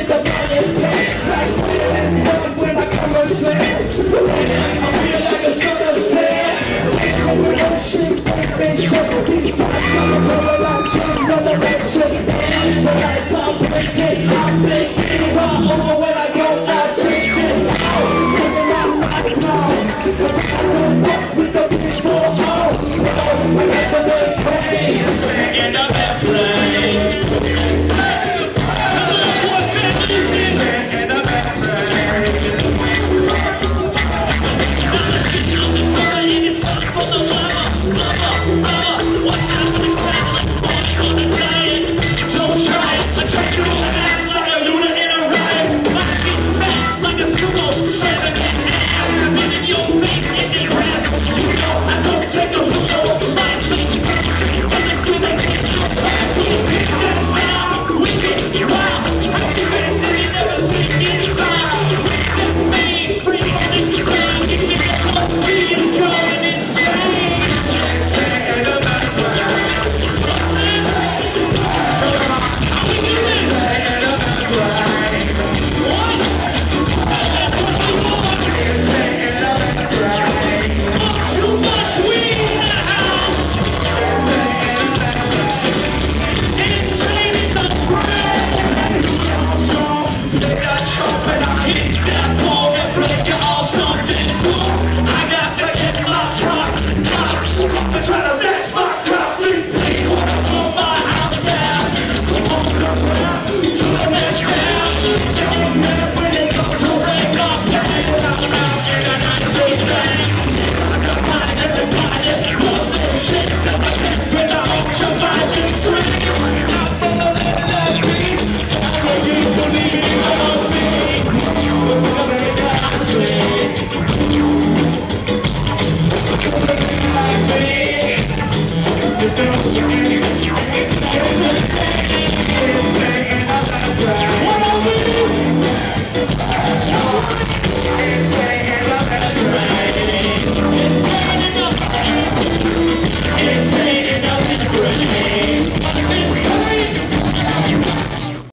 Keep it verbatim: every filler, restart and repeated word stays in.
the finest cash. Like feeling fun when I come on slam. I feel like a son of Sam. I'm shit, bitch, trouble. These spots gonna blow like Jim, another electric. The lights are blinking, something is all over when I go out drinking. Living out my snow. I don't fuck with the people. Oh, I got to maintain. In the bed plane. We'll be right back.